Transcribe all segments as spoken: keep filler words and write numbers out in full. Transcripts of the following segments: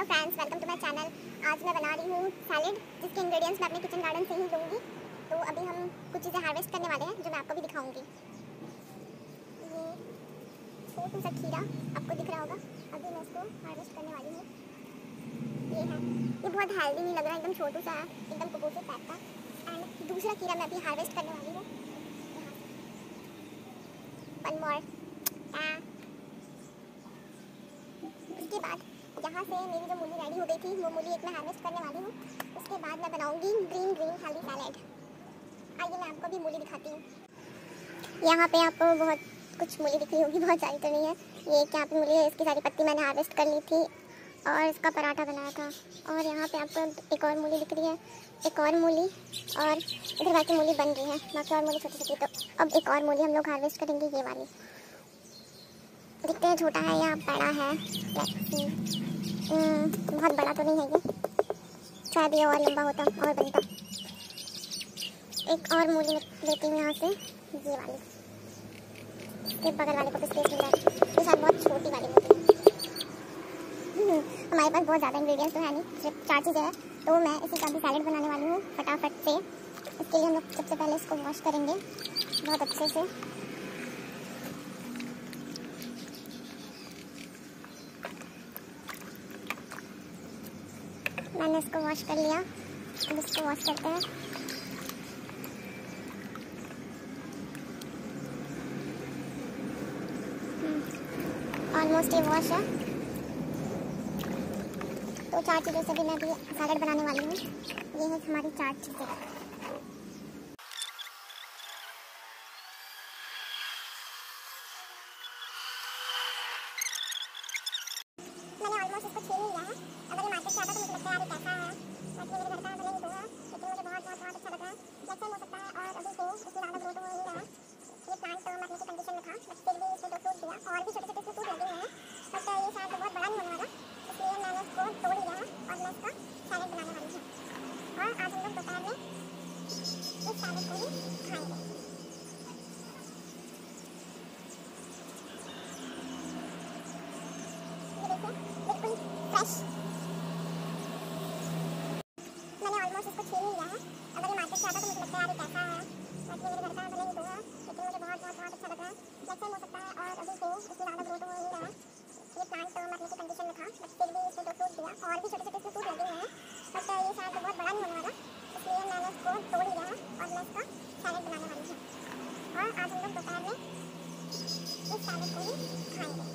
Friends, welcome to my channel. आज मैं बना रही हूँ सैलेड, जिसके इंग्रेडिएंट्स मैं अपने किचन गार्डन से ही लूँगी। तो अभी हम कुछ चीज़ें हार्वेस्ट करने वाले हैं जो मैं आपको भी दिखाऊंगी। ये छोटा सा खीरा आपको दिख रहा होगा, अभी मैं इसको हार्वेस्ट करने वाली हूँ। ये है, ये बहुत हेल्दी नहीं लग रहा है, एकदम छोटू सा है, एकदम कुपोसे टाइप का। एंड दूसरा खीरा मैं अभी हार्वेस्ट करने वाली हूँ। One more. उसके बाद यहाँ से मेरी जो मूली रेडी हो गई थी, वो मूली एक मैं हार्वेस्ट करने वाली हूँ। उसके बाद मैं बनाऊंगी ग्रीन ग्रीन हेल्दी सैलेड। आइए मैं आपको भी मूली दिखाती हूँ। यहाँ पे आपको बहुत कुछ मूली दिख रही होगी, बहुत सारी तो नहीं है। ये एक यहाँ पे मूली है, इसकी सारी पत्ती मैंने हार्वेस्ट कर ली थी और इसका पराठा बनाया था। और यहाँ पे आपको एक और मूली दिख रही है, एक और मूली, और इधर बाकी मूली बन रही है, बाकी और मूली छोटी छोटी। तो अब एक और मूली हम लोग हार्वेस्ट करेंगे, ये वाली। दिखते हैं छोटा है या बड़ा है, बहुत बड़ा तो नहीं है ये, शायद ये और लंबा होता और बनता। एक और मूली लेती हूँ यहाँ से, ये वाली। इसके बगल वाले को भी स्पेस मिल रहा है, ये शायद बहुत छोटी वाली मूली है। हमारे पास बहुत ज़्यादा इंग्रेडिएंट्स तो है नहीं, सिर्फ चार चीज़ें हैं, तो मैं इसी का भी सैलेड बनाने वाली हूँ फटाफट से। इसके लिए हम लोग सबसे पहले इसको वॉश करेंगे बहुत अच्छे से। मैंने इसको वॉश कर लिया, अब इसको वॉश करते हैं। ऑलमोस्ट ये वॉश है। तो चार चीज़ों से भी मैं भी सैलेड बनाने वाली हूँ। ये है हमारी चार चीज़ें। मैंने ऑलमोस्ट इसको छील लिया है। अगर ये मार्केट से आता तो मुझे लगता है यार कैसा है, बाकी मेरे घर का भले ही दूंगा, लेकिन मुझे बहुत बहुत बहुत अच्छा लग रहा है। नेक्स्ट टाइम हो सकता है, और अभी तो इसमें ज़्यादा ग्रोथ हो नहीं रहा है। ये प्लांट तो मरने की कंडीशन में था, बट फिर भी इसने दो फ्रूट दिया, और भी छोटे छोटे इसमें फ्रूट लगे हुए हैं, बट ये शायद बहुत बड़ा नहीं होने वाला, इसलिए मैंने इसको तोड़ लिया है और मैं इसका सैलेड बनाने वाली हूँ। और आज हम लोग दोपहर में इस सैलेड को ही खाएंगे। ये देखिए, बिल्कुल फ्रेश। मैंने ऑलमोस्ट इसको छील लिया है। अगर ये मार्केट से आता तो मुझे लगता है यार कैसा है, बाकी मेरे घर का भले ही दूंगा, लेकिन मुझे बहुत बहुत बहुत अच्छा लग रहा है। नेक्स्ट टाइम हो सकता है, और अभी तो इसमें ज़्यादा ग्रोथ हो नहीं रहा है। ये प्लांट तो मरने की कंडीशन में था, बट फिर भी इसने दो फ्रूट दिया, और भी छोटे छोटे इसमें फ्रूट लगे हुए हैं, बट ये शायद बहुत बड़ा नहीं होने वाला, इसलिए मैंने इसको तोड़ लिया है और मैं इसका सैलेड बनाने वाली हूँ। और आज हम लोग दोपहर में इस सैलेड को ही खाएंगे।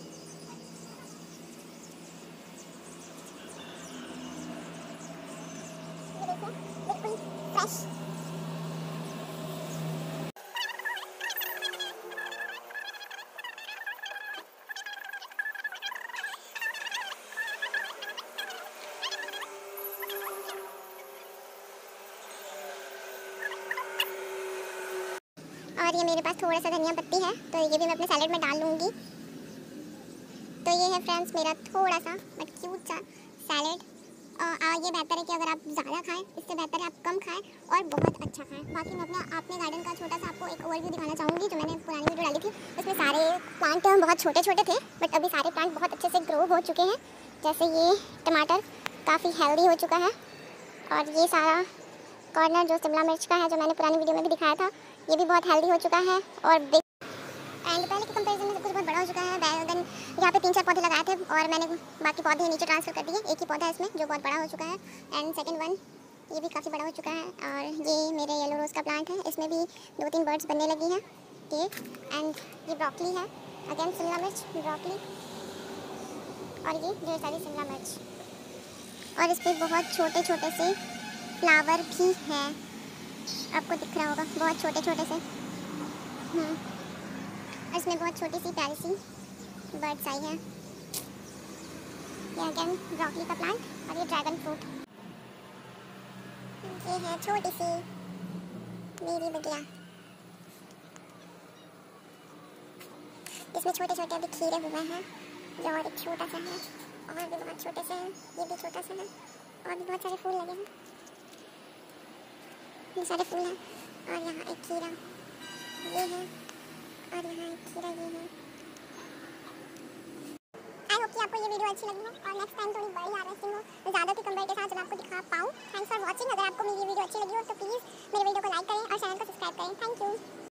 ये देखिए, बिल्कुल फ्रेश। और ये मेरे पास थोड़ा सा धनिया पत्ती है, तो ये भी मैं अपने सैलेड में डाल लूँगी। तो ये है फ्रेंड्स मेरा थोड़ा सा बट क्यूट सा सैलेड। और ये बेहतर है कि अगर आप ज़्यादा खाएं, इससे बेहतर है आप कम खाएं और बहुत अच्छा खाएं। बाकी मैं अपना अपने गार्डन का छोटा सा आपको एक ओवरव्यू दिखाना चाहूँगी, जो मैंने पुरानी वीडियो डाली थी। उसमें सारे प्लांट बहुत छोटे छोटे थे, बट अभी सारे प्लांट बहुत अच्छे से ग्रो हो चुके हैं। जैसे ये टमाटर काफ़ी हेल्दी हो चुका है, और ये सारा कॉर्नर जो शिमला मिर्च का है, जो मैंने पुरानी वीडियो में भी दिखाया था, ये भी बहुत हेल्दी हो चुका है। और एंड पहले के कंपैरिजन में सब कुछ बहुत बड़ा हो चुका है। बैगन यहाँ पे तीन चार पौधे लगाए थे, और मैंने बाकी पौधे नीचे ट्रांसफ़र कर दिए। एक ही पौधा है इसमें जो बहुत बड़ा हो चुका है, एंड सेकंड वन ये भी काफ़ी बड़ा हो चुका है। और ये मेरे येलो रोज़ का प्लांट है, इसमें भी दो तीन बर्ड्स बनने लगी हैं। ये एंड ये ब्रोकली है, अगेन शिमला मिर्च, ब्रोकली, और ये ढेर सारी शिमला मिर्च। और इस पर बहुत छोटे छोटे से फ्लावर भी हैं, आपको दिख रहा होगा, बहुत छोटे छोटे से। इसमें बहुत छोटी सी प्यारी सी बर्ड्स आई है। ये अगेन ब्रोकली का प्लांट, और ये ड्रैगन फ्रूट। ये है छोटी सी मेरी बगिया, इसमें छोटे छोटे अभी खीरे हुए हैं, जो और एक छोटा सा है, और भी बहुत छोटे से हैं, ये भी छोटा सा है, और भी बहुत सारे फूल लगे हैं, ये सारे फूल हैं। और यहाँ एक खीरा ये है, और यहाँ एक खीरा ये है। आई होप कि आपको ये वीडियो अच्छी लगी है, और नेक्स्ट टाइम थोड़ी बड़ी आ रही खा पाऊँ। Thanks for watching. अगर आपको मेरी वीडियो अच्छी लगी हो तो प्लीज़ मेरे वीडियो को लाइक करें और चैनल को सब्सक्राइब करें। Thank you.